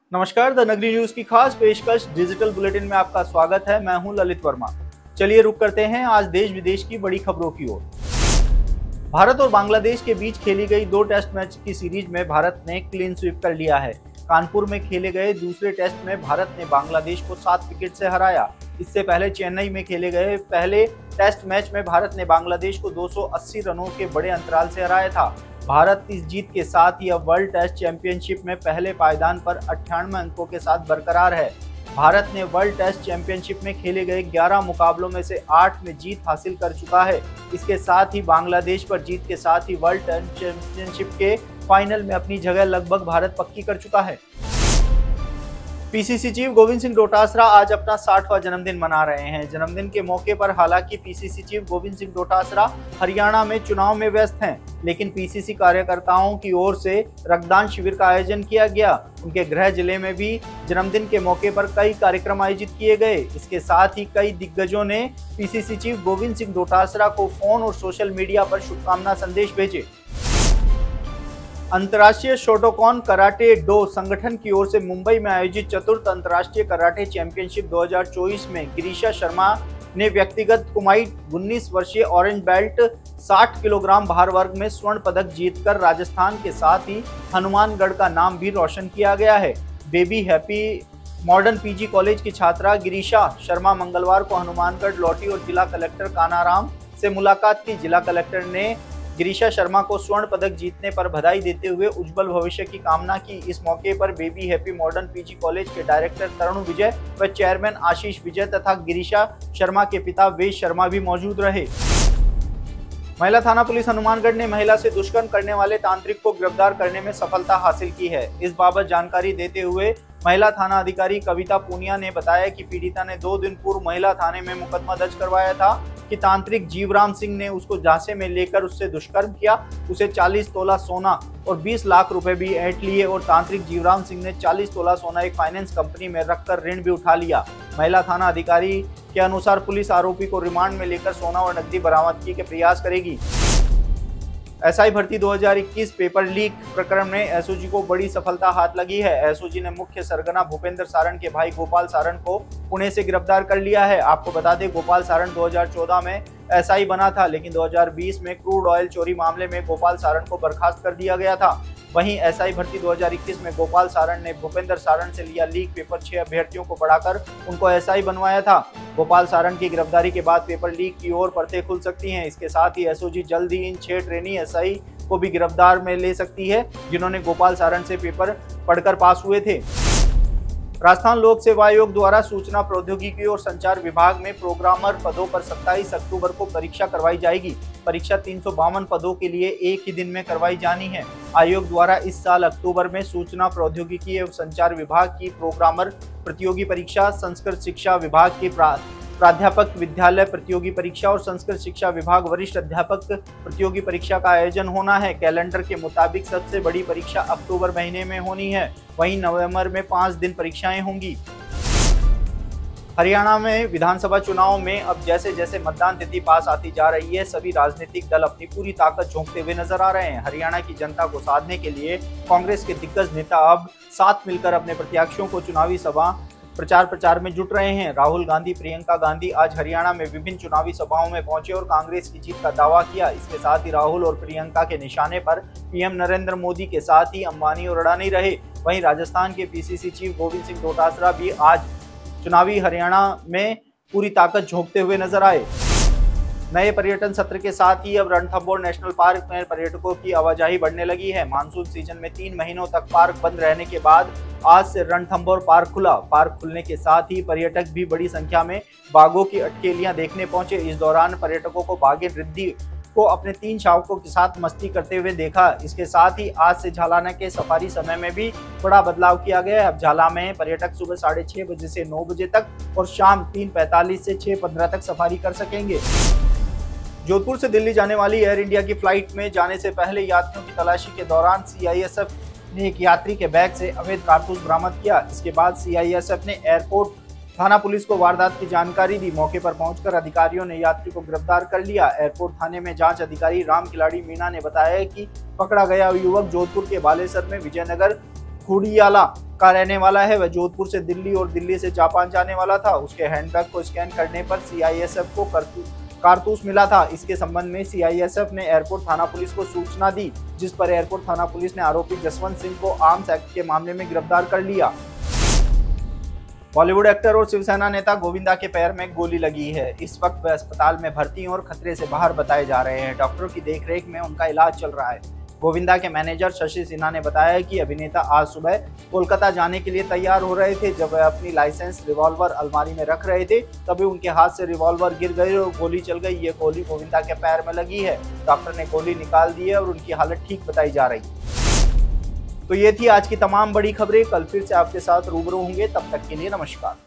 नमस्कार, द नगरी न्यूज की खास पेशकश डिजिटल बुलेटिन में आपका स्वागत है। मैं हूं ललित वर्मा। चलिए रुक करते हैं आज देश विदेश की बड़ी खबरों की ओर। भारत और बांग्लादेश के बीच खेली गई 2 टेस्ट मैच की सीरीज में भारत ने क्लीन स्वीप कर लिया है। कानपुर में खेले गए दूसरे टेस्ट में भारत ने बांग्लादेश को 7 विकेट से हराया। इससे पहले चेन्नई में खेले गए पहले टेस्ट मैच में भारत ने बांग्लादेश को 280 रनों के बड़े अंतराल से हराया था। भारत इस जीत के साथ ही अब वर्ल्ड टेस्ट चैंपियनशिप में पहले पायदान पर 98 अंकों के साथ बरकरार है। भारत ने वर्ल्ड टेस्ट चैंपियनशिप में खेले गए 11 मुकाबलों में से 8 में जीत हासिल कर चुका है। इसके साथ ही बांग्लादेश पर जीत के साथ ही वर्ल्ड टेस्ट चैंपियनशिप के फाइनल में अपनी जगह लगभग भारत पक्की कर चुका है। पीसीसी चीफ गोविंद सिंह डोटासरा आज अपना 60वां जन्मदिन मना रहे हैं। जन्मदिन के मौके पर हालांकि पीसीसी चीफ गोविंद सिंह डोटासरा हरियाणा में चुनाव में व्यस्त हैं, लेकिन पीसीसी कार्यकर्ताओं की ओर से रक्तदान शिविर का आयोजन किया गया। उनके गृह जिले में भी जन्मदिन के मौके पर कई कार्यक्रम आयोजित किए गए। इसके साथ ही कई दिग्गजों ने पीसीसी चीफ गोविंद सिंह डोटासरा को फोन और सोशल मीडिया पर शुभकामना संदेश भेजे। अंतर्राष्ट्रीय शोटोकॉन कराटे डो संगठन की ओर से मुंबई में आयोजित चतुर्थ अंतर्राष्ट्रीय कराटे चैंपियनशिप 2024 में गिरीशा शर्मा ने व्यक्तिगत कुमाइट 19 वर्षीय ऑरेंज बेल्ट 60 किलोग्राम भार वर्ग में स्वर्ण पदक जीतकर राजस्थान के साथ ही हनुमानगढ़ का नाम भी रोशन किया गया है। Baby Happy Modern PG College की छात्रा गिरीशा शर्मा मंगलवार को हनुमानगढ़ लौटी और जिला कलेक्टर कानाराम से मुलाकात की। जिला कलेक्टर ने गिरीशा शर्मा को स्वर्ण पदक जीतने पर बधाई देते हुए उज्जवल भविष्य की कामना की। इस मौके पर Baby Happy Modern PG College के डायरेक्टर तरुण विजय व चेयरमैन आशीष विजय तथा गिरीशा शर्मा के पिता वेद शर्मा भी मौजूद रहे। महिला थाना पुलिस हनुमानगढ़ ने महिला से दुष्कर्म करने वाले तांत्रिक को गिरफ्तार करने में सफलता हासिल की है। इस बाबत जानकारी देते हुए महिला थाना अधिकारी कविता पूनिया ने बताया कि पीड़िता ने 2 दिन पूर्व महिला थाने में मुकदमा दर्ज करवाया था कि तांत्रिक जीवराम सिंह ने उसको झांसे में लेकर उससे दुष्कर्म किया। उसे 40 तोला सोना और 20 लाख रुपए भी ऐंठ लिए और तांत्रिक जीवराम सिंह ने 40 तोला सोना एक फाइनेंस कंपनी में रखकर ऋण भी उठा लिया। महिला थाना अधिकारी के अनुसार पुलिस आरोपी को रिमांड में लेकर सोना और नकदी बरामदगी के प्रयास करेगी। एसआई भर्ती 2021 पेपर लीक प्रकरण में एसओजी को बड़ी सफलता हाथ लगी है। एसओजी ने मुख्य सरगना भूपेंद्र सारण के भाई गोपाल सारण को पुणे से गिरफ्तार कर लिया है। आपको बता दें, गोपाल सारण 2014 में एसआई बना था, लेकिन 2020 में क्रूड ऑयल चोरी मामले में गोपाल सारण को बर्खास्त कर दिया गया था। वहीं एसआई भर्ती 2021 में गोपाल सारण ने भूपेंद्र सारण से लिया लीक पेपर 6 अभ्यर्थियों को बढ़ाकर उनको एसआई बनवाया था। गोपाल सारण की गिरफ्तारी के बाद पेपर लीक की ओर परतें खुल सकती हैं। इसके साथ ही एसओजी जल्द ही इन 6 ट्रेनी एसआई को भी गिरफ्तार में ले सकती है, जिन्होंने गोपाल सारण से पेपर पढ़कर पास हुए थे। राजस्थान लोक सेवा आयोग द्वारा सूचना प्रौद्योगिकी और संचार विभाग में प्रोग्रामर पदों पर 27 अक्टूबर को परीक्षा करवाई जाएगी। परीक्षा 352 पदों के लिए एक ही दिन में करवाई जानी है। आयोग द्वारा इस साल अक्टूबर में सूचना प्रौद्योगिकी एवं संचार विभाग की प्रोग्रामर प्रतियोगी परीक्षा, संस्कृत शिक्षा विभाग की प्राध्यापक विद्यालय प्रतियोगी परीक्षा और संस्कृत शिक्षा विभाग वरिष्ठ अध्यापक प्रतियोगी परीक्षा का आयोजन होना है। कैलेंडर के मुताबिक सबसे बड़ी परीक्षा अक्टूबर महीने में होनी है। वहीं नवंबर में 5 दिन परीक्षाएं होंगी। हरियाणा में विधानसभा चुनाव में अब जैसे जैसे मतदान तिथि पास आती जा रही है, सभी राजनीतिक दल अपनी पूरी ताकत झोंकते हुए नजर आ रहे हैं। हरियाणा की जनता को साधने के लिए कांग्रेस के दिग्गज नेता अब साथ मिलकर अपने प्रत्याशियों को चुनावी सभा प्रचार में जुट रहे हैं। राहुल गांधी, प्रियंका गांधी आज हरियाणा में विभिन्न चुनावी सभाओं में पहुंचे और कांग्रेस की जीत का दावा किया। इसके साथ ही राहुल और प्रियंका के निशाने पर पीएम नरेंद्र मोदी के साथ ही अंबानी और अडानी रहे। वहीं राजस्थान के पीसीसी चीफ गोविंद सिंह डोटासरा भी आज चुनावी हरियाणा में पूरी ताकत झोंकते हुए नजर आए। नए पर्यटन सत्र के साथ ही अब रणथंभौर नेशनल पार्क में पर्यटकों की आवाजाही बढ़ने लगी है। मानसून सीजन में 3 महीनों तक पार्क बंद रहने के बाद आज से रणथंभौर पार्क खुला। पार्क खुलने के साथ ही पर्यटक भी बड़ी संख्या में बाघों की अटकेलियां देखने पहुंचे। इस दौरान पर्यटकों को बाघिन रिद्धि को अपने 3 शावकों के साथ मस्ती करते हुए देखा। इसके साथ ही आज से झालाना के सफारी समय में भी बड़ा बदलाव किया गया है। अब झाला में पर्यटक सुबह 6:30 बजे से 9 बजे तक और शाम 3:45 से 6:15 तक सफारी कर सकेंगे। जोधपुर से दिल्ली जाने वाली एयर इंडिया की फ्लाइट में जाने से पहले यात्रियों की तलाशी के दौरान सीआईएसएफ ने एक यात्री के बैग से अवैध कारतूस बरामद किया। इसके बाद सीआईएसएफ ने एयरपोर्ट थाना पुलिस को वारदात की जानकारी दी। मौके पर पहुंचकर अधिकारियों ने यात्री को गिरफ्तार कर लिया। एयरपोर्ट थाने में जांच अधिकारी राम खिलाड़ी मीणा ने बताया कि पकड़ा गया युवक जोधपुर के बालेसर में विजयनगर खुड़ियाला का रहने वाला है। वह जोधपुर से दिल्ली और दिल्ली से जापान जाने वाला था। उसके हैंडबैग को स्कैन करने पर सीआईएसएफ को कारतूस मिला था। इसके संबंध में सीआईएसएफ ने एयरपोर्ट थाना पुलिस को सूचना दी, जिस पर एयरपोर्ट थाना पुलिस ने आरोपी जसवंत सिंह को आर्म्स एक्ट के मामले में गिरफ्तार कर लिया। बॉलीवुड एक्टर और शिवसेना नेता गोविंदा के पैर में गोली लगी है। इस वक्त वे अस्पताल में भर्ती और खतरे से बाहर बताए जा रहे हैं। डॉक्टरों की देखरेख में उनका इलाज चल रहा है। गोविंदा के मैनेजर शशि सिन्हा ने बताया कि अभिनेता आज सुबह कोलकाता जाने के लिए तैयार हो रहे थे। जब वह अपनी लाइसेंस रिवॉल्वर अलमारी में रख रहे थे, तभी उनके हाथ से रिवॉल्वर गिर गई और गोली चल गई। ये गोली गोविंदा के पैर में लगी है। डॉक्टर ने गोली निकाल दी है और उनकी हालत ठीक बताई जा रही है। तो ये थी आज की तमाम बड़ी खबरें। कल फिर से आपके साथ रूबरू होंगे। तब तक के लिए नमस्कार।